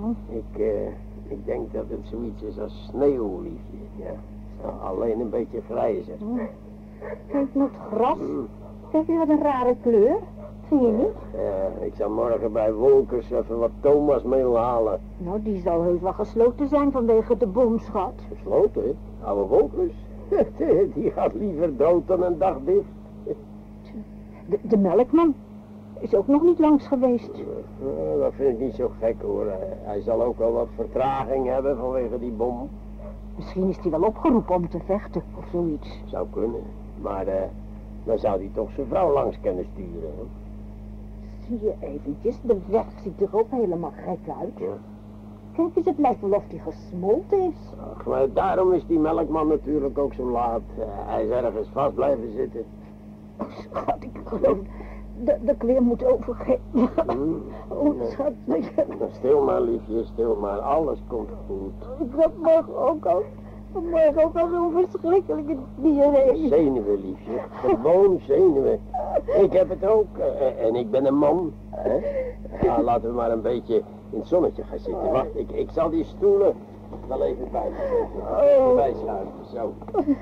Ik denk dat het zoiets is als sneeuw, liefje. Ja. Alleen een beetje grijzer. Kijk naar het gras. Kijk, wat een rare kleur. Zie je niet? Ja, ik zal morgen bij Wolkers even wat Thomasmeel halen. Nou, die zal heus wel gesloten zijn vanwege de boomschat. Gesloten, hè? Oude Wolkers? Die gaat liever dood dan een dag dicht. De melkman. Is ook nog niet langs geweest. Dat vind ik niet zo gek hoor. Hij zal ook wel wat vertraging hebben vanwege die bom. Misschien is hij wel opgeroepen om te vechten of zoiets. Zou kunnen. Maar dan zou hij toch zijn vrouw langs kunnen sturen. Hè? Zie je eventjes, de weg ziet er ook helemaal gek uit. Ja. Kijk eens, het lijkt wel of hij gesmolten is. Ach, maar daarom is die melkman natuurlijk ook zo laat. Hij is ergens vast blijven zitten. Schat, ik geloof dat ik weer moet overgeven. Oh, schat. Stil maar, liefje, stil maar. Alles komt goed. Ik had vanmorgen ook al zo'n verschrikkelijke diarree. Zenuwen, liefje. Gewoon zenuwen. Ik heb het ook. En ik ben een man. Hè? Ja, laten we maar een beetje in het zonnetje gaan zitten. Wacht, ik zal die stoelen wel even bijschuiven. Zo.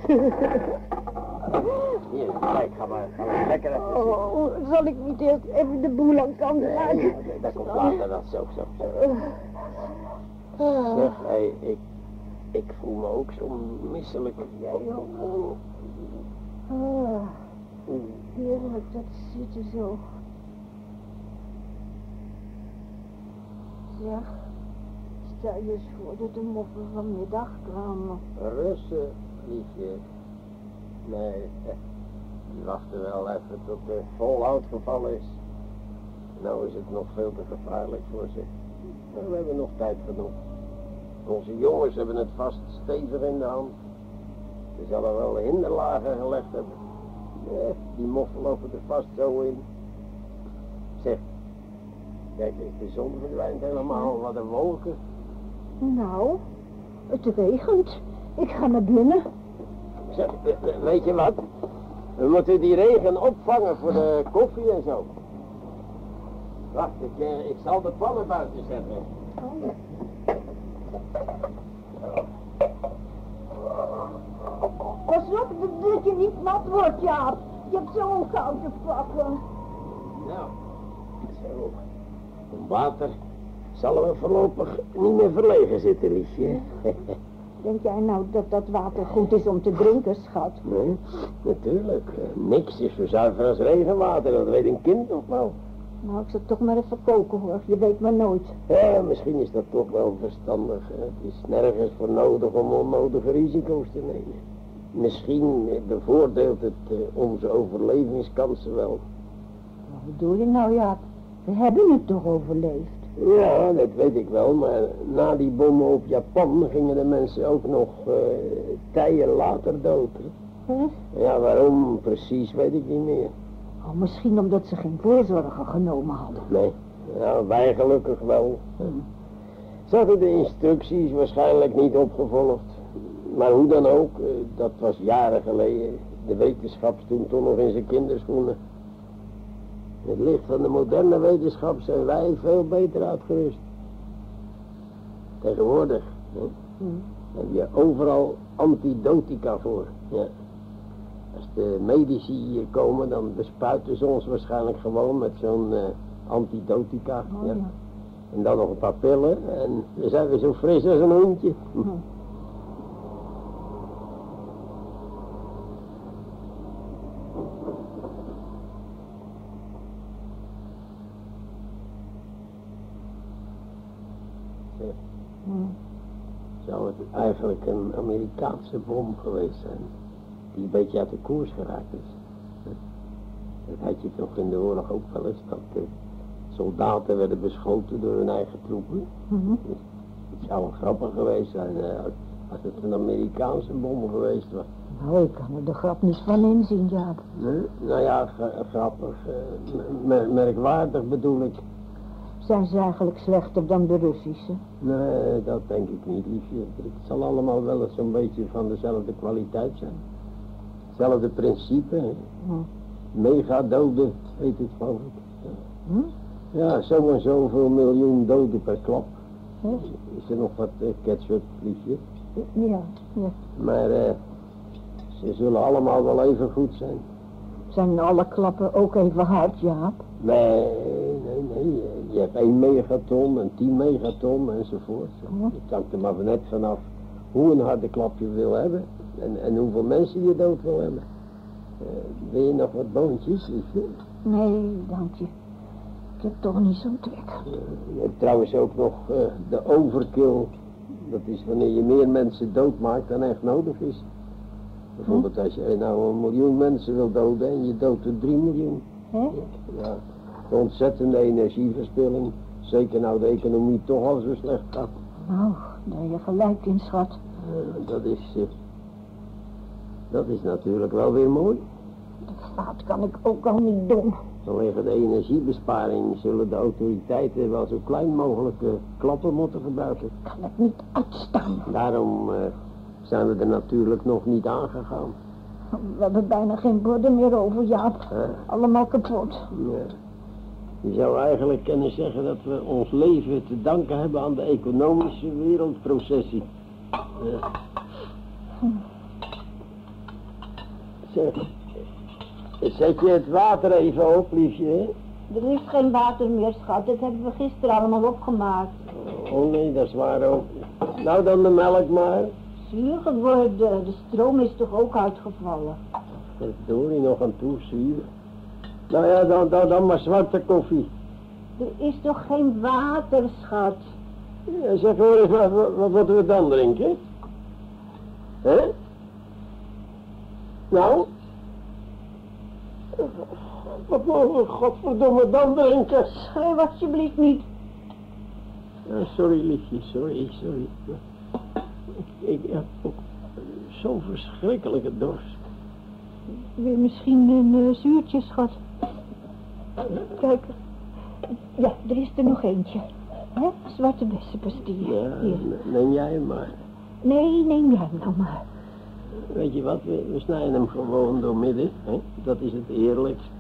Hier, kijk, ga maar lekker even zitten. Oh, zal ik niet eerst even de boel aan kant maken? Nee, dat komt later wel. Zo. Zeg, ik voel me ook zo misselijk. Jij ook. Heerlijk, dat zitten zo. Zeg, stel je eens voor dat de moffen vanmiddag kwamen. Russen, liefje. Nee, die wachten wel even tot de vol uitgevallen is. Nou is het nog veel te gevaarlijk voor ze. Maar we hebben nog tijd genoeg. Onze jongens hebben het vast stevig in de hand. Ze zullen wel hinderlagen gelegd hebben. Die moffen lopen er vast zo in. Zeg, kijk eens, de zon verdwijnt helemaal. Wat een wolken. Nou, het regent. Ik ga naar binnen. Zeg, weet je wat? We moeten die regen opvangen voor de koffie en zo. Wacht, ik zal de pannen buiten zetten. Pas op dat je niet nat wordt, Jaap. Je hebt zo'n koude pakken. Nou, zo. Om water zullen we voorlopig niet meer verlegen zitten, liefje. Denk jij nou dat dat water goed is om te drinken, schat? Nee, natuurlijk. Niks is zo zuiver als regenwater, dat weet een kind nog wel. Nou, ik zal toch maar even koken, hoor. Je weet maar nooit. Ja, misschien is dat toch wel verstandig. Hè? Het is nergens voor nodig om onnodige risico's te nemen. Misschien bevoordeelt het onze overlevingskansen wel. Wat bedoel je nou, Jaap? We hebben het toch overleefd? Ja, dat weet ik wel, maar na die bommen op Japan gingen de mensen ook nog tijden later dood. Hè? Huh? Ja, waarom precies weet ik niet meer. Oh, misschien omdat ze geen voorzorgen genomen hadden. Nee, ja, wij gelukkig wel. Ze hadden de instructies waarschijnlijk niet opgevolgd. Maar hoe dan ook, dat was jaren geleden. De wetenschap stond toen nog in zijn kinderschoenen. In het licht van de moderne wetenschap zijn wij veel beter uitgerust. Tegenwoordig heb je overal antidotica voor. Ja. Als de medici hier komen, dan bespuiten ze ons waarschijnlijk gewoon met zo'n antidotica. Oh, ja. En dan nog een paar pillen en dan zijn we zo fris als een hondje. Zou het eigenlijk een Amerikaanse bom geweest zijn, die een beetje uit de koers geraakt is? Dat had je toch in de oorlog ook wel eens, dat de soldaten werden beschoten door hun eigen troepen. Het zou wel grappig geweest zijn als het een Amerikaanse bom geweest was. Nou, ik kan er de grap niet van inzien, Jaap. Nee? Nou ja, grappig. Merkwaardig bedoel ik. Zijn ze eigenlijk slechter dan de Russische? Nee, dat denk ik niet, liefje. Het zal allemaal wel eens zo'n beetje van dezelfde kwaliteit zijn. Hetzelfde principe, hè. Megadoden, heet het geloof ik. Ja, zo en zoveel miljoen doden per klap. Is er nog wat ketchup, liefje? Ja. Maar ze zullen allemaal wel even goed zijn. Zijn alle klappen ook even hard, Jaap? Nee. Je hebt 1 megaton en 10 megaton enzovoort. Het hangt er maar net vanaf hoe een harde klap je wil hebben. En hoeveel mensen je dood wil hebben. Wil je nog wat boontjes, liefje? Nee, dank je. Ik heb toch niet zo'n trek. Je hebt trouwens ook nog de overkill. Dat is wanneer je meer mensen doodmaakt dan echt nodig is. Bijvoorbeeld als je nou 1 miljoen mensen wil doden en je doodt er 3 miljoen. Hè? Ja, een ontzettende energieverspilling. Zeker nou de economie toch al zo slecht gaat. Nou, daar heb je gelijk in, schat. Dat is natuurlijk wel weer mooi. Dat kan ik ook al niet doen. Vanwege de energiebesparing zullen de autoriteiten wel zo klein mogelijke klappen moeten gebruiken. Kan het niet uitstaan. Daarom zijn we er natuurlijk nog niet aangegaan. We hebben bijna geen borden meer over, Jaap. Allemaal kapot. Ja. Je zou eigenlijk kunnen zeggen dat we ons leven te danken hebben aan de economische wereldprocessie. Zeg, zet je het water even op, liefje, hè? Er is geen water meer, schat. Dat hebben we gisteren allemaal opgemaakt. Oh nee, dat is waar ook. Nou dan de melk maar. Zuur geworden. De stroom is toch ook uitgevallen. Dat doe je nog aan toe, zuur. Nou ja, dan maar zwarte koffie. Er is toch geen water, schat? Ja, zeg hoor eens, wat moeten we dan drinken? Hè? Nou? Wat mogen we godverdomme dan drinken? Schreeuw alsjeblieft niet. Sorry, liefje, sorry. Ik heb ook zo'n verschrikkelijke dorst. Wil je misschien een zuurtje, schat? Kijk. Ja, er is er nog eentje. Hè? Zwarte bessenpastille. Ja, neem jij hem maar. Nee, neem jij hem nou maar. Weet je wat, we snijden hem gewoon door midden. Hè? Dat is het eerlijkst.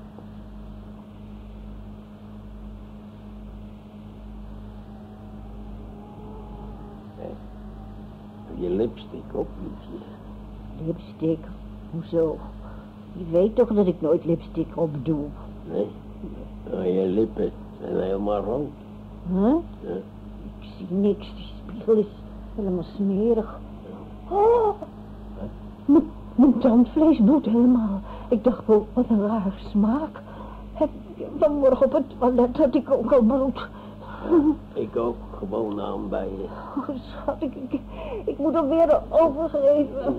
Je lipstick op, liefje. Lipstick? Hoezo? Je weet toch dat ik nooit lipstick opdoe? Nee, nou, je lippen zijn helemaal rood. Huh? Ja. Ik zie niks, die spiegel is helemaal smerig. Oh, mijn tandvlees bloedt helemaal. Ik dacht wel, wat een raar smaak. Vanmorgen op het toilet had ik ook al bloed. Ik ook, gewoon aan bij je. Oh, schat, ik moet alweer overgeven.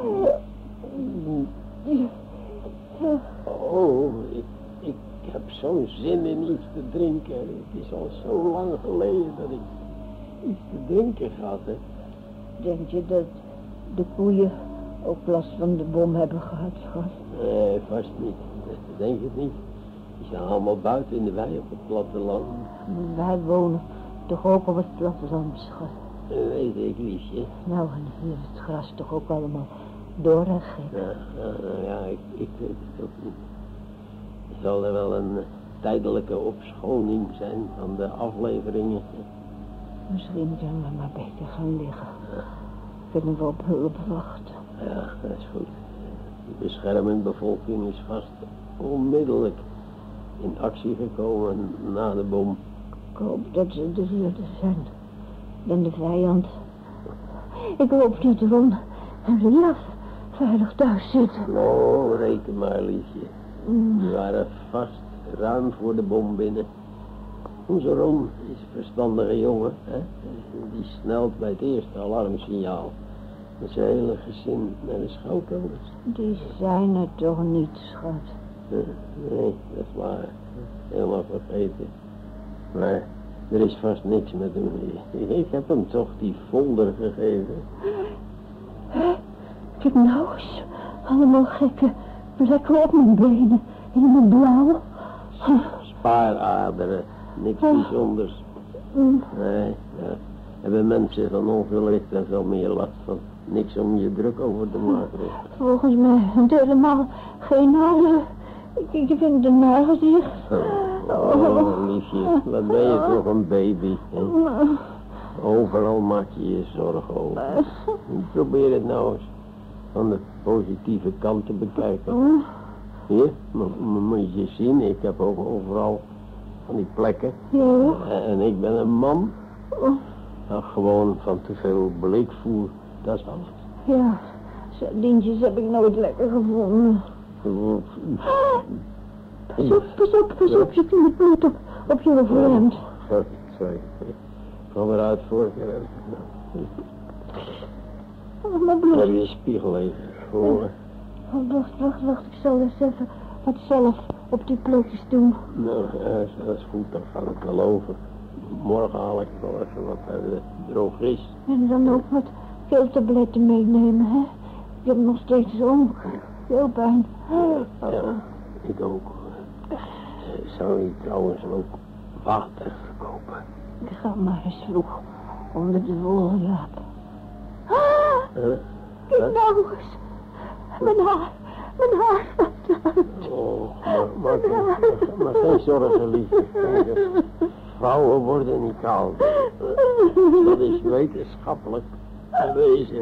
Oh, ik heb zo'n zin in iets te drinken. Het is al zo lang geleden dat ik iets te drinken gehad heb. Denk je dat de koeien ook last van de bom hebben gehad, schat? Nee, vast niet. Denk het niet. Die zijn allemaal buiten in de wei op het platteland. Wij wonen toch ook op het platteland, schat. Weet ik, liefje. Nou, en hier is het gras toch ook allemaal door en gek. Ja, ik weet het ook niet. Zal er wel een tijdelijke opschoning zijn van de afleveringen? Misschien kunnen we maar beter gaan liggen. Kunnen we op hulp wachten. Ja, dat is goed. De beschermingbevolking is vast onmiddellijk in actie gekomen na de bom. Ik hoop dat ze er eerder zijn dan de vijand. Ik hoop dat Ron en Ria veilig thuis zitten. Oh, reken maar, liefje. Die waren vast ruim voor de bom binnen. Onze Ron is een verstandige jongen, hè? Die snelt bij het eerste alarmsignaal met zijn hele gezin naar de schouwkelders. Die zijn er toch niet, schat? Nee, dat is waar. Helemaal vergeten. Maar er is vast niks met hem. Ik heb hem toch die folder gegeven. Ik heb nou eens allemaal gekke plekken op mijn benen. Helemaal blauw. Spaaraderen, niks bijzonders. Nee, daar hebben mensen van ongelucht er veel meer last van. Niks om je druk over te maken. Volgens mij het helemaal geen nare. Ik vind het een naar gezicht. Oh, liefje, wat ben je toch een baby. Hè? Overal maak je je zorgen over. Probeer het nou eens van de positieve kant te bekijken. Hier, moet je zien, ik heb ook overal van die plekken. Ja. En ik ben een man. Nou, gewoon van te veel bleekvoer, dat is alles. Ja, sardientjes heb ik nooit lekker gevonden. Pas op, je kniet bloed op je overhemd. Sorry. Kom eruit voor. Maar bloed. Heb je spiegel even voor? Wacht, ik zal eens even wat zelf op die plekjes doen. Nou, dat is goed, dan gaat het wel over. Morgen haal ik wel even wat uit de drogist. En dan ook wat keeltabletten meenemen, hè? Ik heb nog steeds zo'n keelpijn. Ja, ik ook. Zou je trouwens ook water verkopen? Ik ga maar eens vroeg onder de wol, Jaap. Kijk nou eens. Mijn haar valt uit. Oh, maar geen zorgen, liefje. Vrouwen worden niet koud. Dat is wetenschappelijk bewezen.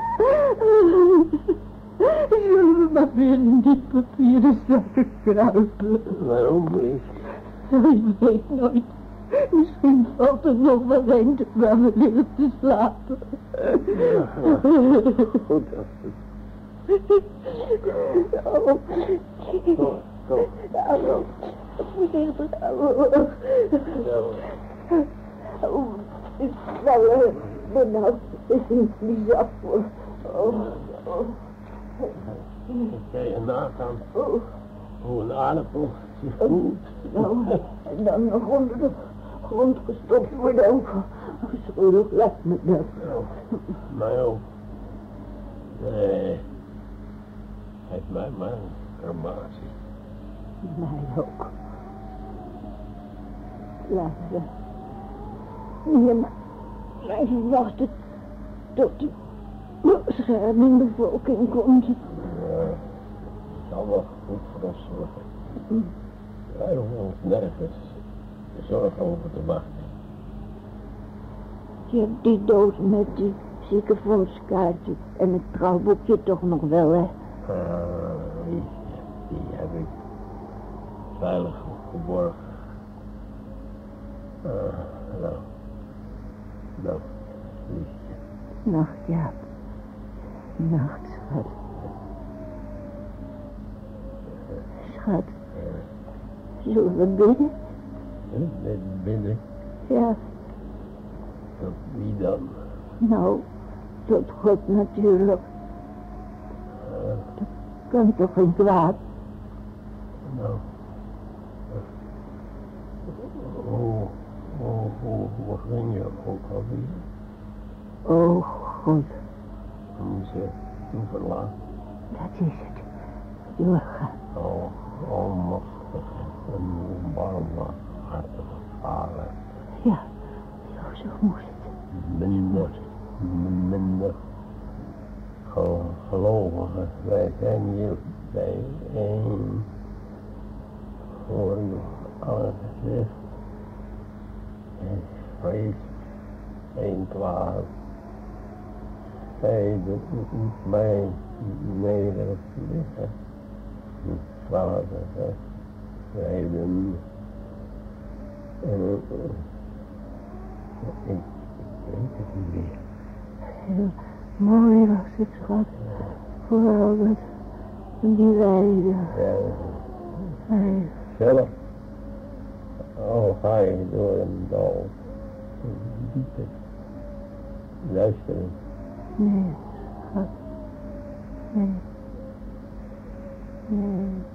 Zullen we maar weer in die papieren zakken kruipen? Waarom, liefje? Ik weet nooit. Misschien valt er nog wel een waar we liggen te slapen. Ja, goed. Kom. Voorzichtig. Ik zou benauwd die zak voor. Kijk je nagaan hoe een aardappel zich voelt. Nou, en dan nog onder de grond gestopt worden ook. Schuldig lijkt me dat. Mij ook. Nee. Geef mij maar een crematie. Mij ook. Laten we hier maar blijven wachten tot de beschermingbevolking komt. Ja, dat zal wel goed voor ons zorgen. Wij hoeven ons nergens zorgen over te maken. Je hebt die doos met die ziekenfondskaartje en het trouwboekje toch nog wel, hè? Die heb ik veilig geborgen. Nou, liefje. Nacht, Jaap. Nacht, schat. Schat. Zullen we bidden? Binnen? Ja. Tot wie dan? Nou, tot God natuurlijk. Dat kan toch geen kwaad? Nou. Hoe ging je ook alweer? Oh, God. Ze toen verlaat. Dat is het. Doorgaan. Almachtig en barmhartige Vader. Ja, zo moest het. Minder gelovigen, wij zijn hier bijeen voor uw aangezicht. En vrees geen kwaad. Gij doet mij nederig liggen. Vader, rijden. En ik weet het niet meer. Heel mooi was het, schat. Vooral dat die rijden. Ja, Hij zelf. Oh, ga je door een dal. Diepe. Luisteren. Nee, schat. Nee. Nee.